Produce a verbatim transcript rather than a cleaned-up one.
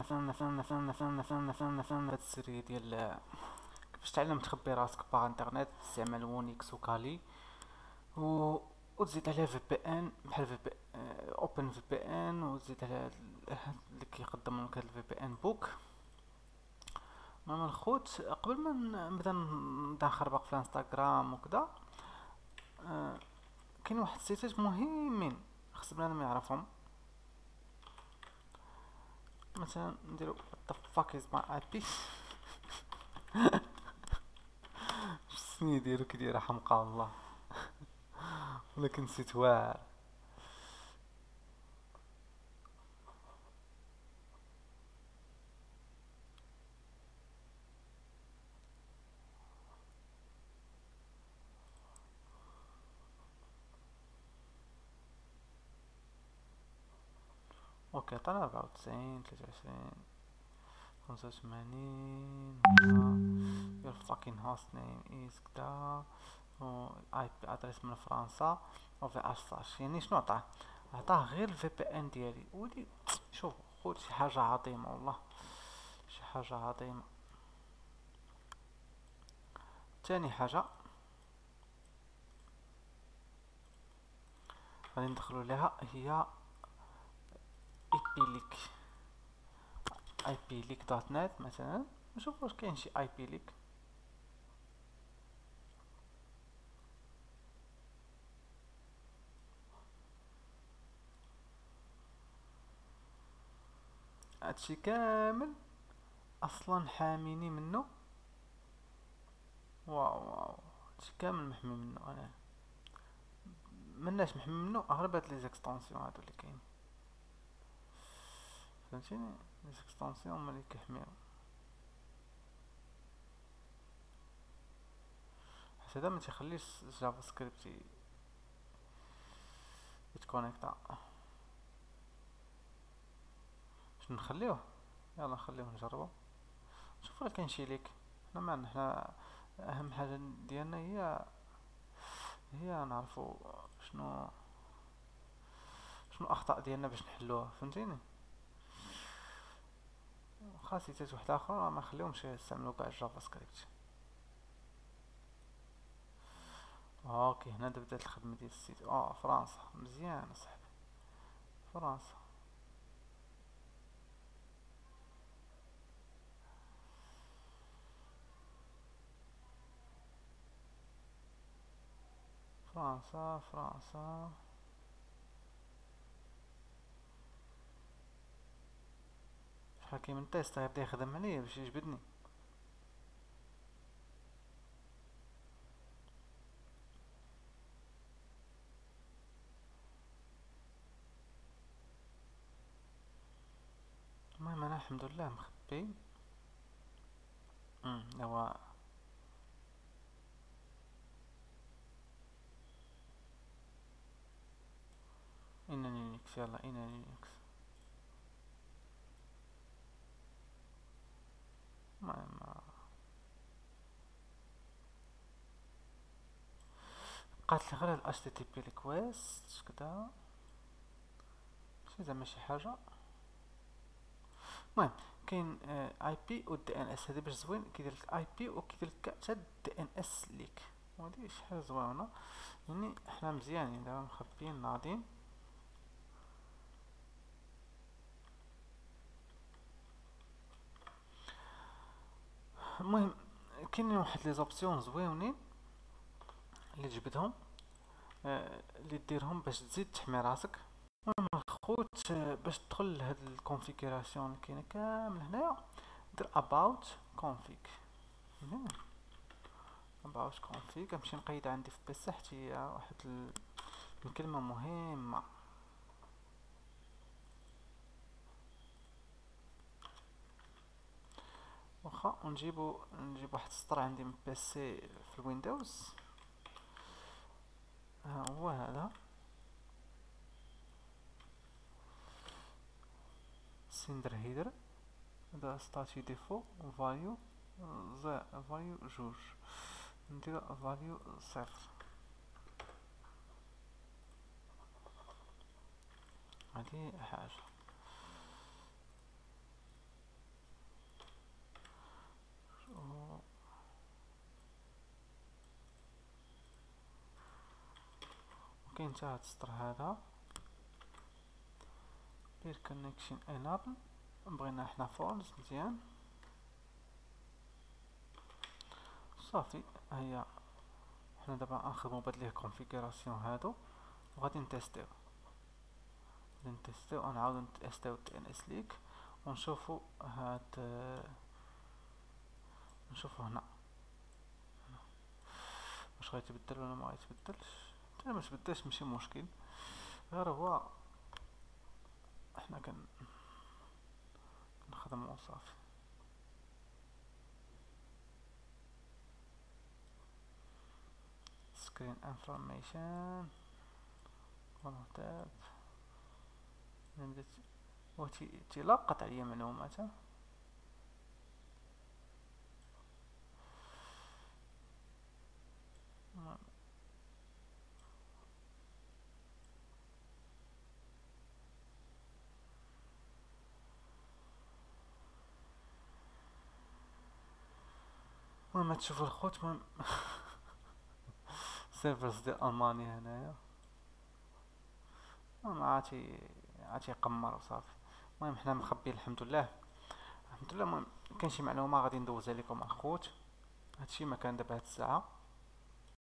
هاد السرية ديال كيفاش تعلم تخبي راسك باغ انترنت باستعمال وونيكس وكالي و وتزيد عليها في بي ان بحال في بي اوبن في بي ان، وتزيد عليها هاد اللي كيقدم لك هاد الفي بي ان بوك. المهم الخوت قبل ما نبدا نبدا نخربق في الانستغرام وكذا، آه، كاين واحد السيتات مهمين خص بنادم يعرفهم. مثلا نديرو what the fuck is my اي بي. شنو يديرو كيديرها حمقى الله، ولكن نسيت واعر. اوكي عطانا ربعة وتسعين تلاتة وعشرين خمسة وثمانين. your fucking host name is كدا، و اي بي ادريس من فرنسا، و في اشطاش. يعني شنو عطاه؟ عطاه غير الفي بي ان ديالي. ولي شوف خوت، شي حاجة عظيمة والله، شي حاجة عظيمة. تاني حاجة غادي ندخلو ليها هي ايبيليك، اي بي ليك دوت نت مثلا. نشوف واش كاين شي اي بي ليك. هادشي كامل اصلا حاميني منه. واو واو، هادشي كامل محمي منه. انا مناش محمي منه اغلب هاد لي زيكستونسيون هادو اللي كاين، فهمتيني؟ لي زيكستونسيون هما اللي كيحميو. حيت هذا ما تيخليش جافا سكريبت يتكونيكتا. شنو نخليوه؟ يلا نخليوه نجربو نشوف راه كاين شي ليك. حنا ما حنا اهم حاجه ديالنا هي هي نعرفو شنو شنو الاخطاء ديالنا باش نحلوها، فهمتيني؟ خاصيتات واحده اخرى ما نخليهمش يستعملوا كاع الجافا سكريبت. اوكي هنا بدات الخدمه ديال السيت. اه فرنسا مزيان اصاحبي، فرنسا. فرنسا فرنسا. شحال كاين من تيست غيبدا يخدم عليه باش يجبدني. المهم انا الحمد لله مخبي. امم هو ان لينكس. يلا ان لينكس. المهم بقات لي غير ال اتش تي تي بي ريكويست كدا، شي زعما شي حاجه. المهم كاين اي بي و دي ان اس. هادي باش زوين كيدير لك اي بي وكيدير لك حتى دي ان اس ليك، وهادي شي حاجه زوينه. يعني حنا مزيانين دابا مخبيين ناضين. المهم كاينين واحد لي زوبسيون زويونين اللي تجبدهم، آه، اللي ديرهم باش تزيد تحمي راسك. المهم الخوت، آه، باش تدخل لهاد الكونفيغوراسيون اللي كاينه كامل هنايا، دير about config. هنا about config كنمشي نقيد عندي في بيسي حتى هي واحد ال- الكلمه مهمه. واخا ونجيبو نجيب واحد السطر عندي من بيسي في الويندوز. ها هو هذا سيندر هيدر. هذا ستاتي ديفو فاليو زي فاليو جوج، ندير فاليو صفر. هادي حاجة. كاين حتى هاد السطر هذا بير كونيكشن انابل، بغينا حنا فولز مزيان صافي. هيا حنا دابا غنخدمو بهاد لي كونفيغوراسيون هادو وغادي نتيستيو، غادي نتيستيو ونعاودو نتيستيو تي ان اس ليك ونشوفو هاد، نشوفو هنا واش غيتبدل ولا ما غيتبدلش. حتى ما تبدلش ماشي مشكل، غير هو حنا كن نخدمو صافي. سكرين انفورميشن ونكتب و تيلقط عليا معلومات. المهم تشوفوا الخوت، المهم سيرفرز ديال المانيا هنايا، المهم عاتي عاتي يقمر وصافي. المهم حنا مخبيين الحمد لله الحمد لله. المهم كاين شي معلومه غادي ندوزها لكم الخوت، هادشي ما كان دابا هاد الساعه.